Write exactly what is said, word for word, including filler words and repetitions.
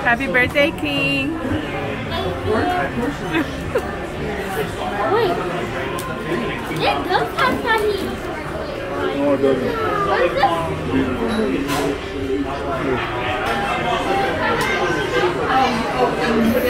Happy birthday, King. Wait. It does have Sahi. No, it doesn't. What is this? Oh,